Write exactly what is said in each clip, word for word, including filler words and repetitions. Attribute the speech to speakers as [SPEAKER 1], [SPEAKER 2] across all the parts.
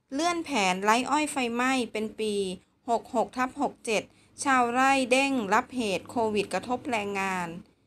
[SPEAKER 1] เลื่อนแผนไร้อ้อยไฟไหม้เป็นปี หกหกทับหกเจ็ด ชาวไร่เด้งรับเหตุโควิดกระทบแรงงาน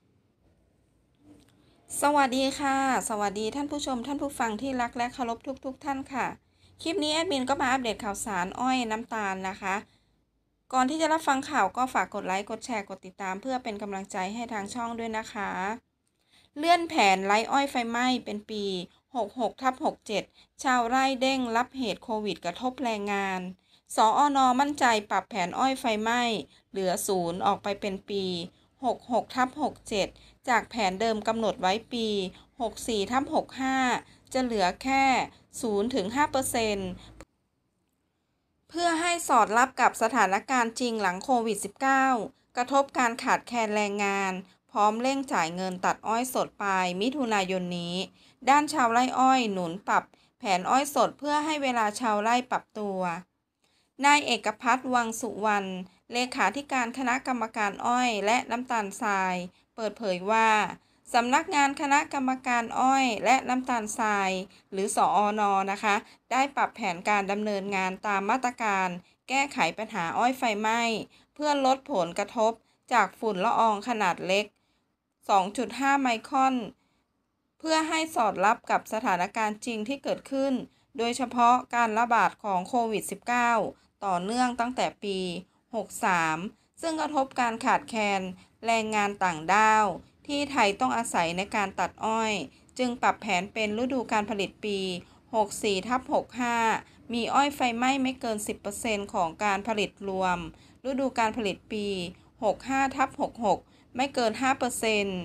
[SPEAKER 1] สวัสดีค่ะ สวัสดีท่านผู้ชมท่านผู้ฟังที่รักและเคารพทุกๆ ท่านค่ะ คลิปนี้แอดมินก็มาอัปเดตข่าวสารอ้อยน้ำตาลนะคะ ก่อนที่จะรับฟังข่าวก็ฝากกดไลค์ กดแชร์ กดติดตามเพื่อเป็นกำลังใจให้ทางช่องด้วยนะคะ เลื่อนแผนไร้อ้อยไฟไหม้เป็นปี หกหกทับหกเจ็ด ชาวไร่เด้งรับเหตุโควิดกระทบแรงงาน สอ น. มั่นใจปรับแผนอ้อยไฟไหม้เหลือศูนย์ออกไปเป็นปี หกหกทับหกเจ็ด จากแผนเดิมกำหนดไว้ปี หกสี่ทับหกห้า จะเหลือแค่ ศูนย์ถึงห้าเปอร์เซ็นต์ เพื่อให้สอดรับกับสถานการณ์จริงหลังโควิด สิบเก้า กระทบการขาดแคลนแรงงาน พร้อมเร่งจ่ายเงินตัดอ้อยสดปลายมิถุนายนนี้ ด้านชาวไร่อ้อยหนุนปรับแผนอ้อยสดเพื่อให้เวลาชาวไร่ปรับตัวนายเอกภัทร วังสุวรรณ เลขาธิการคณะกรรมการอ้อยและน้ำตาลทราย เปิดเผยว่าสำนักงานคณะกรรมการอ้อยและน้ำตาลทรายหรือสอ น.นะคะได้ปรับแผนการดำเนินงานตามมาตรการแก้ไขปัญหาอ้อยไฟไหม้เพื่อลดผลกระทบจากฝุ่นละอองขนาดเล็ก สองจุดห้า ไมครอนเพื่อให้สอดรับกับสถานการณ์จริงที่เกิดขึ้นโดยเฉพาะการระบาดของโควิด สิบเก้า ต่อเนื่องตั้งแต่ปี หกสาม ซึ่งกระทบการขาดแคลนแรงงานต่างด้าวที่ไทยต้องอาศัยในการตัดอ้อยจึงปรับแผนเป็นฤดูการผลิตปี หกสี่ทับหกห้า มีอ้อยไฟไหม้ไม่เกิน สิบเปอร์เซ็นต์ ของการผลิตรวมฤดูการผลิตปี หกห้าทับหกหก ไม่เกิน ห้าเปอร์เซ็นต์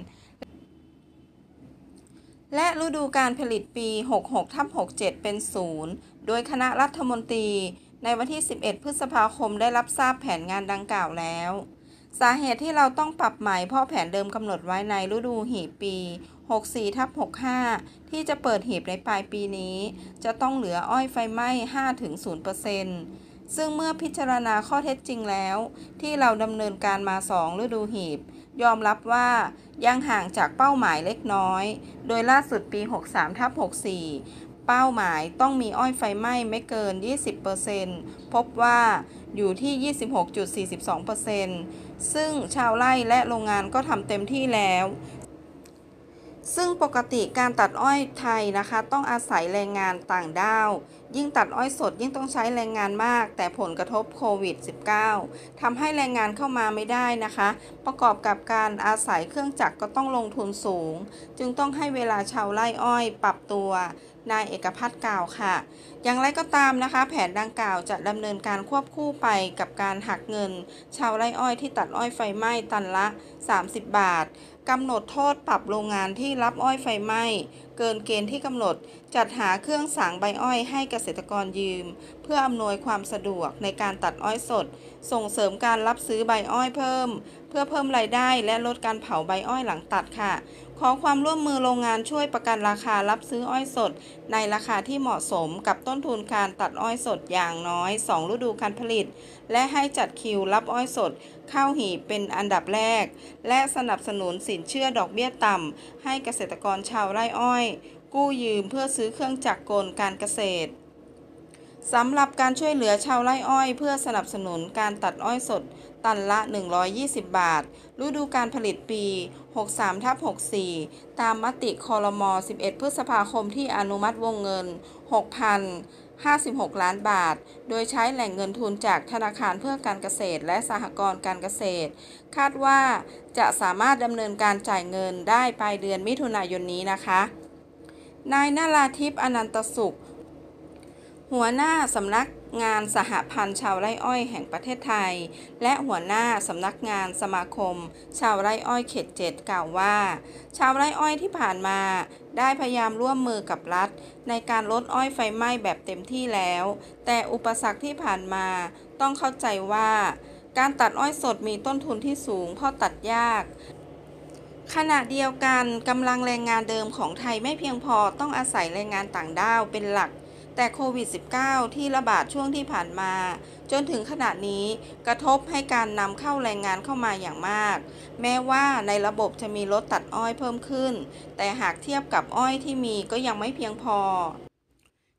[SPEAKER 1] และฤดูการผลิตปี หกหกทับหกเจ็ด เป็นศูนย์โดยคณะรัฐมนตรีในวันที่ สิบเอ็ด พฤษภาคมได้รับทราบแผนงานดังกล่าวแล้ว สาเหตุที่เราต้องปรับใหม่เพราะแผนเดิมกำหนดไว้ในฤดูหีบปี หกสี่ทับหกห้า ที่จะเปิดหีบในปลายปีนี้ จะต้องเหลืออ้อยไฟไหม้ ห้าถึงศูนย์เปอร์เซ็นต์ ซึ่งเมื่อพิจารณาข้อเท็จจริงแล้วที่เราดำเนินการมาสองฤดูหีบยอมรับว่ายังห่างจากเป้าหมายเล็กน้อยโดยล่าสุดปี หกสามทับหกสี่ เป้าหมายต้องมีอ้อยไฟไหม้ไม่เกิน ยี่สิบเปอร์เซ็นต์ พบว่าอยู่ที่ ยี่สิบหกจุดสี่สองเปอร์เซ็นต์ ซึ่งชาวไร่และโรงงานก็ทำเต็มที่แล้วซึ่งปกติการตัดอ้อยไทยนะคะต้องอาศัยแรงงานต่างด้าวยิ่งตัดอ้อยสดยิ่งต้องใช้แรงงานมากแต่ผลกระทบโควิด สิบเก้า ทำให้แรงงานเข้ามาไม่ได้นะคะประกอบกับการอาศัยเครื่องจักรก็ต้องลงทุนสูงจึงต้องให้เวลาชาวไร่อ้อยปรับตัวนายเอกภัทรกล่าวค่ะอย่างไรก็ตามนะคะแผนดังกล่าวจะดำเนินการควบคู่ไปกับการหักเงินชาวไร่อ้อยที่ตัดอ้อยไฟไหม้ตันละสามสิบบาทกำหนดโทษปรับโรงงานที่รับอ้อยไฟไหม้เกินเกณฑ์ที่กำหนดจัดหาเครื่องสางใบอ้อยให้เกษตรกรยืมเพื่ออำนวยความสะดวกในการตัดอ้อยสดส่งเสริมการรับซื้อใบอ้อยเพิ่มเพื่อเพิ่มรายได้และลดการเผาใบอ้อยหลังตัดค่ะขอความร่วมมือโรงงานช่วยประกันราคารับซื้ออ้อยสดในราคาที่เหมาะสมกับต้นทุนการตัดอ้อยสดอย่างน้อยสองฤดูการผลิตและให้จัดคิวรับอ้อยสดเข้าหีบเป็นอันดับแรกและสนับสนุนสินเชื่อดอกเบี้ยต่ำให้เกษตรกรชาวไร่อ้อยกู้ยืมเพื่อซื้อเครื่องจักรกลการเกษตรสำหรับการช่วยเหลือชาวไร่อ้อยเพื่อสนับสนุนการตัดอ้อยสดตันละหนึ่งร้อยยี่สิบบาทฤดูการผลิตปี หกสามทับหกสี่ ตามมติครม. สิบเอ็ด พฤษภาคมที่อนุมัติวงเงิน หกพันห้าสิบหก ล้านบาทโดยใช้แหล่งเงินทุนจากธนาคารเพื่อการเกษตรและสหกรณ์การเกษตรคาดว่าจะสามารถดำเนินการจ่ายเงินได้ปลายเดือนมิถุนายนนี้นะคะนายนราธิป อนันตสุขหัวหน้าสำนักงานสหพันธ์ชาวไร่อ้อยแห่งประเทศไทยและหัวหน้าสำนักงานสมาคมชาวไร่อ้อยเขตเจ็ดกล่าวว่าชาวไร่อ้อยที่ผ่านมาได้พยายามร่วมมือกับรัฐในการลดอ้อยไฟไหม้แบบเต็มที่แล้วแต่อุปสรรคที่ผ่านมาต้องเข้าใจว่าการตัดอ้อยสดมีต้นทุนที่สูงเพราะตัดยากขณะเดียวกันกำลังแรงงานเดิมของไทยไม่เพียงพอต้องอาศัยแรงงานต่างด้าวเป็นหลักแต่โควิด สิบเก้า ที่ระบาดช่วงที่ผ่านมาจนถึงขณะนี้กระทบให้การนำเข้าแรงงานเข้ามาอย่างมากแม้ว่าในระบบจะมีรถตัดอ้อยเพิ่มขึ้นแต่หากเทียบกับอ้อยที่มีก็ยังไม่เพียงพอ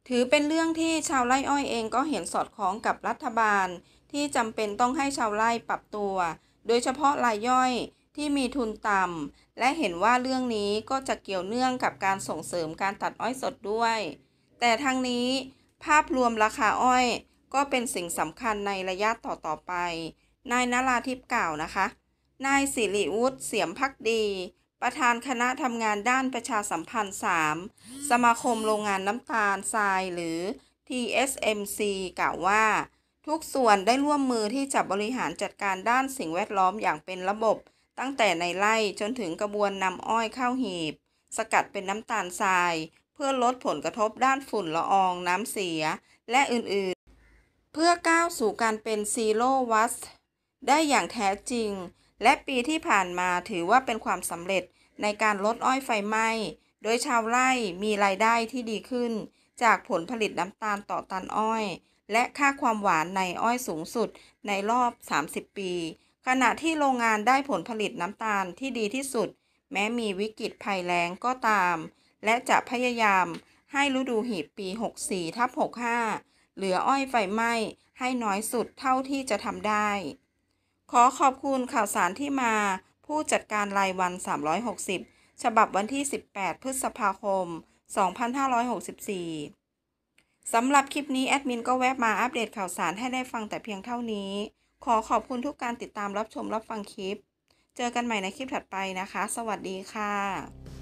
[SPEAKER 1] ถือเป็นเรื่องที่ชาวไร่อ้อยเองก็เห็นสอดคล้องกับรัฐบาลที่จำเป็นต้องให้ชาวไร่ปรับตัวโดยเฉพาะรายย่อยที่มีทุนต่ำและเห็นว่าเรื่องนี้ก็จะเกี่ยวเนื่องกับการส่งเสริมการตัดอ้อยสดด้วยแต่ทางนี้ภาพรวมราคาอ้อยก็เป็นสิ่งสำคัญในระยะต่อๆไปนายนราธิปกล่าวนะคะนายสิริวุฒิเสียมภักดีประธานคณะทำงานด้านประชาสัมพันธ์สามสมาคมโรงงานน้ำตาลทรายหรือ ที เอส เอ็ม ซี กล่าวว่าทุกส่วนได้ร่วมมือที่จะบริหารจัดการด้านสิ่งแวดล้อมอย่างเป็นระบบตั้งแต่ในไร่จนถึงกระบวนนำอ้อยเข้าหีบสกัดเป็นน้ำตาลทรายเพื่อลดผลกระทบด้านฝุ่นละอองน้ำเสียและอื่นๆเพื่อก้าวสู่การเป็นซีโร่วัสต์ได้อย่างแท้จริงและปีที่ผ่านมาถือว่าเป็นความสำเร็จในการลดอ้อยไฟไหม้โดยชาวไร่มีรายได้ที่ดีขึ้นจากผลผลิตน้ำตาลต่อตันอ้อยและค่าความหวานในอ้อยสูงสุดในรอบสามสิบปีขณะที่โรงงานได้ผลผลิตน้ำตาลที่ดีที่สุดแม้มีวิกฤตภัยแล้งก็ตามและจะพยายามให้ฤดูหีบปี หกสี่ทับหกห้า เหลืออ้อยไฟไหม้ให้น้อยสุดเท่าที่จะทำได้ขอขอบคุณข่าวสารที่มาผู้จัดการรายวันสามร้อยหกสิบฉบับวันที่สิบแปดพฤษภาคมสองพันห้าร้อยหกสิบสี่สำหรับคลิปนี้แอดมินก็แวะมาอัปเดตข่าวสารให้ได้ฟังแต่เพียงเท่านี้ขอขอบคุณทุกการติดตามรับชมรับฟังคลิปเจอกันใหม่ในคลิปถัดไปนะคะสวัสดีค่ะ